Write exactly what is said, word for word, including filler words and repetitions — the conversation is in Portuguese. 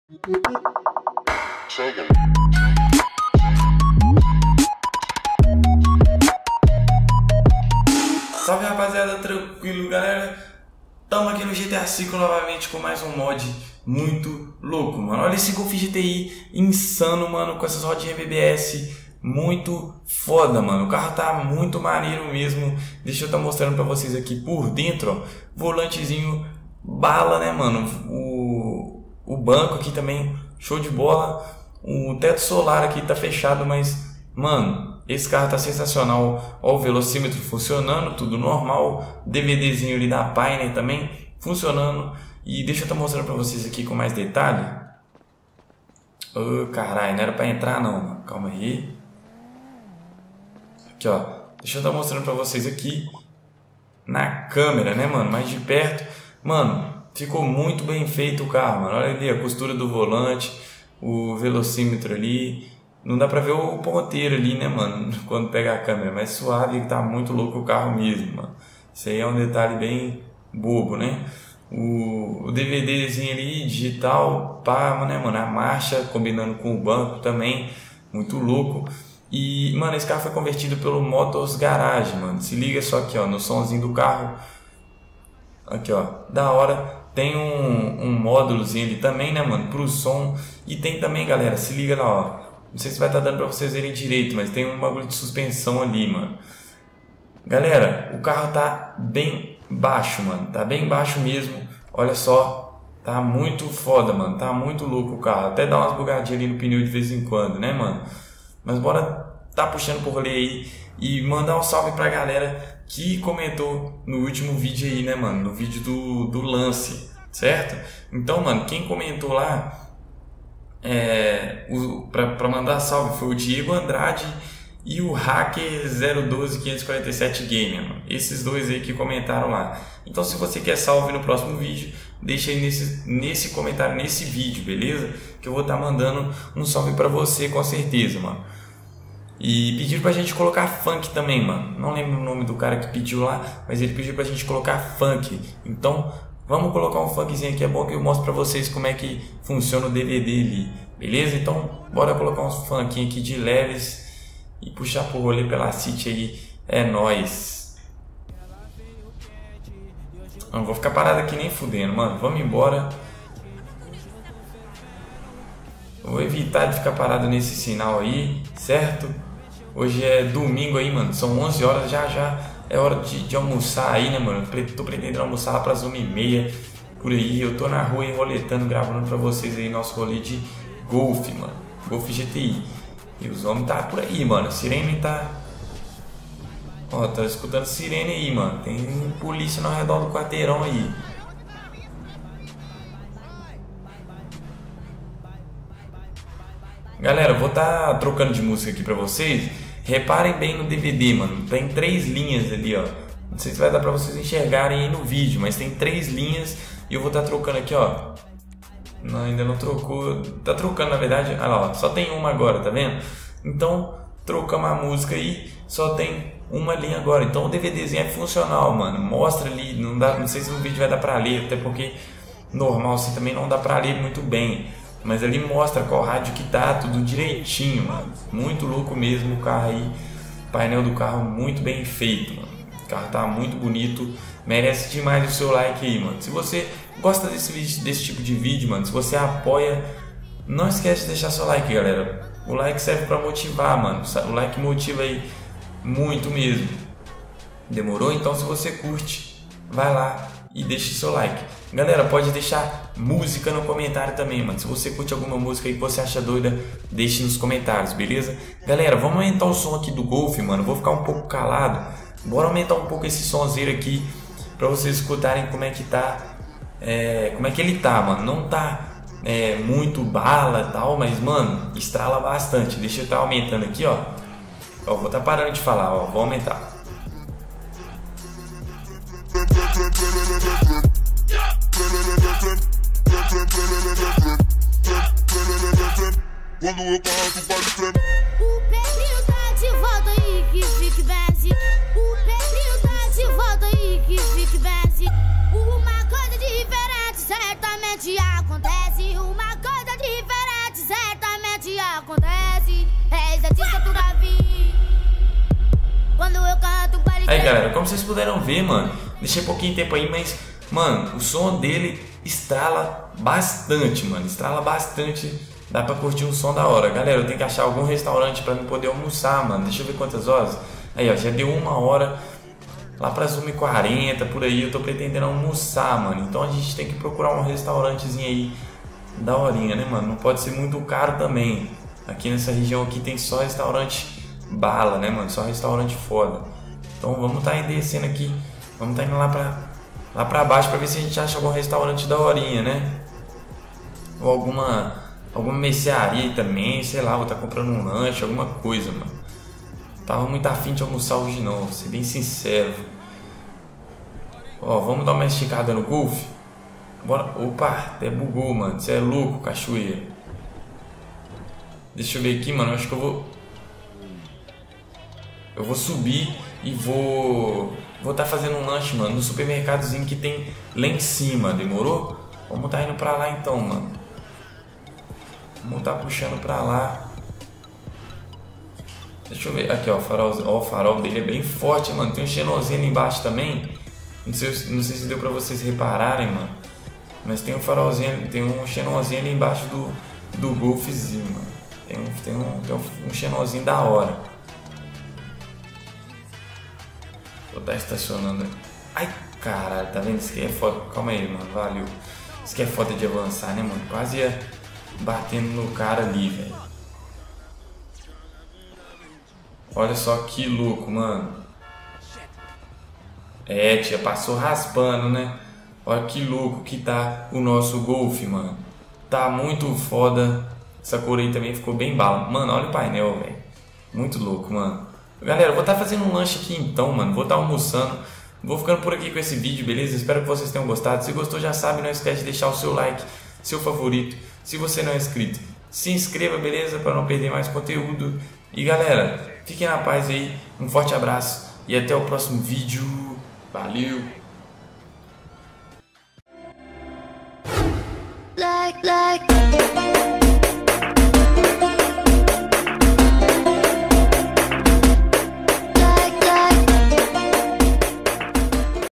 Salve rapaziada, tranquilo galera? Tamo aqui no G T A cinco novamente com mais um mod muito louco, mano. Olha esse Golf G T I insano, mano, com essas rodinhas B B S muito foda, mano. O carro tá muito maneiro mesmo. Deixa eu estar tá mostrando pra vocês aqui por dentro, ó. Volantezinho bala, né, mano? O, o banco aqui também, show de bola. O teto solar aqui tá fechado, mas, mano, esse carro tá sensacional. Ó, o velocímetro funcionando, tudo normal. DVDzinho ali da Pioneer também funcionando. E deixa eu estar tá mostrando pra vocês aqui com mais detalhe. Ô, oh, caralho, não era pra entrar não, mano. Calma aí. Aqui, ó. Deixa eu estar tá mostrando pra vocês aqui na câmera, né, mano? Mais de perto. Mano, ficou muito bem feito o carro, mano. Olha ali a costura do volante, o velocímetro ali. Não dá pra ver o ponteiro ali, né, mano? Quando pega a câmera. Mas suave, tá muito louco o carro mesmo, mano. Isso aí é um detalhe bem bobo, né? O, o DVDzinho ali, digital, pá, né, mano? A marcha combinando com o banco também. Muito louco. E, mano, esse carro foi convertido pelo Motos Garage, mano. Se liga só aqui, ó, no somzinho do carro. Aqui, ó, da hora. Tem um, um módulozinho ali também, né, mano, pro som. E tem também, galera, se liga lá, ó. Não sei se vai estar dando pra vocês verem direito, mas tem um bagulho de suspensão ali, mano. Galera, o carro tá bem baixo, mano. Tá bem baixo mesmo. Olha só. Tá muito foda, mano. Tá muito louco o carro. Até dá umas bugadinhas ali no pneu de vez em quando, né, mano? Mas bora tá puxando por rolê aí e mandar um salve pra galera que comentou no último vídeo aí, né, mano? No vídeo do, do lance, certo? Então, mano, quem comentou lá é, o, pra, pra mandar salve foi o Diego Andrade e o Hacker zero um dois quinhentos e quarenta e sete Gamer, mano. Esses dois aí que comentaram lá. Então, se você quer salve no próximo vídeo, deixa aí nesse, nesse comentário, nesse vídeo, beleza? Que eu vou estar tá mandando um salve pra você com certeza, mano. E pediram pra gente colocar funk também, mano. Não lembro o nome do cara que pediu lá, mas ele pediu pra gente colocar funk. Então, vamos colocar um funkzinho aqui. É bom que eu mostro pra vocês como é que funciona o D V D ali. Beleza? Então, bora colocar uns funkinho aqui de leves e puxar pro rolê pela City aí. É nóis. Não vou ficar parado aqui nem fudendo, mano. Vamos embora. Vou evitar de ficar parado nesse sinal aí, certo? Hoje é domingo aí, mano. São onze horas, já já é hora de, de almoçar aí, né, mano? Eu tô pretendendo almoçar lá pras uma e meia, por aí. Eu tô na rua enroletando, gravando pra vocês aí nosso rolê de Golf, mano. Golf G T I. E os homens tá por aí, mano. A sirene tá... Ó, tá escutando sirene aí, mano. Tem polícia no redor do quarteirão aí. Galera, eu vou estar tá trocando de música aqui pra vocês. Reparem bem no D V D, mano. Tem três linhas ali, ó. Não sei se vai dar pra vocês enxergarem aí no vídeo, mas tem três linhas e eu vou estar tá trocando aqui, ó. Não, ainda não trocou. Tá trocando, na verdade. Ah lá, ó. Só tem uma agora, tá vendo? Então, trocamos a música aí. Só tem uma linha agora. Então o DVDzinho é funcional, mano. Mostra ali. Não, dá, não sei se no vídeo vai dar pra ler, até porque normal assim também não dá pra ler muito bem. Mas ali mostra qual rádio que tá, tudo direitinho, mano. Muito louco mesmo o carro aí. O painel do carro muito bem feito, mano. O carro tá muito bonito. Merece demais o seu like aí, mano. Se você gosta desse, desse tipo de vídeo, mano, se você apoia, não esquece de deixar seu like, galera. O like serve pra motivar, mano. O like motiva aí muito mesmo. Demorou? Então se você curte, vai lá e deixe seu like. Galera, pode deixar música no comentário também, mano. Se você curte alguma música aí que você acha doida, deixe nos comentários, beleza? Galera, vamos aumentar o som aqui do Golf, mano. Vou ficar um pouco calado. Bora aumentar um pouco esse sonzeiro aqui pra vocês escutarem como é que tá, é, como é que ele tá, mano. Não tá é, muito bala e tal, mas, mano, estrala bastante. Deixa eu estar tá aumentando aqui, ó. Ó, vou estar tá parando de falar, ó. Vou aumentar. Quando eu passo, pode treme. O Pedrinho tá de volta aí, que fique base. O Pedrinho tá de volta aí, que fique base. Uma coisa diferente certamente acontece. Uma coisa diferente. galera, como vocês puderam ver, mano, deixei pouquinho tempo aí, mas, mano, o som dele estrala bastante, mano, estrala bastante, dá pra curtir um som da hora. Galera, eu tenho que achar algum restaurante pra me poder almoçar, mano, deixa eu ver quantas horas. Aí, ó, já deu uma hora, lá pras uma e quarenta, por aí, eu tô pretendendo almoçar, mano, então a gente tem que procurar um restaurantezinho aí, da horinha, né, mano, não pode ser muito caro também. Aqui nessa região aqui tem só restaurante bala, né, mano, só restaurante foda. Então vamos tá indo descendo aqui, vamos tá indo lá pra, lá pra baixo pra ver se a gente acha algum restaurante da horinha, né? Ou alguma, alguma mercearia também, sei lá, vou tá comprando um lanche, alguma coisa, mano. Tava muito afim de almoçar hoje não, vou ser bem sincero. Ó, vamos dar uma esticada no golfe? Bora. Opa, até bugou, mano, você é louco, cachoeira. Deixa eu ver aqui, mano, eu acho que eu vou... Eu vou subir e vou... Vou tá fazendo um lanche, mano, no supermercadozinho que tem lá em cima, demorou? Vamos tá indo pra lá então, mano. Vamos tá puxando pra lá. Deixa eu ver, aqui ó, o farol, ó, o farol dele é bem forte, mano. Tem um xenozinho ali embaixo também. Não sei, não sei se deu pra vocês repararem, mano. Mas tem um farolzinho, tem um xenozinho ali embaixo do, do golfezinho, mano. Tem um, tem um, tem um, um xenozinho da hora. Vou estar estacionando. Ai, caralho, tá vendo? Isso aqui é foda. Calma aí, mano, valeu. Isso aqui é foda de avançar, né, mano? Quase ia batendo no cara ali, velho. Olha só que louco, mano. É, tia, passou raspando, né? Olha que louco que tá o nosso Golf, mano. Tá muito foda. Essa cor aí também ficou bem bala. Mano, olha o painel, velho. Muito louco, mano. Galera, eu vou estar tá fazendo um lanche aqui então, mano. Vou estar tá almoçando. Vou ficando por aqui com esse vídeo, beleza? Espero que vocês tenham gostado. Se gostou, já sabe, não esquece de deixar o seu like, seu favorito. Se você não é inscrito, se inscreva, beleza? Para não perder mais conteúdo. E galera, fiquem na paz aí. Um forte abraço e até o próximo vídeo. Valeu! Like, like.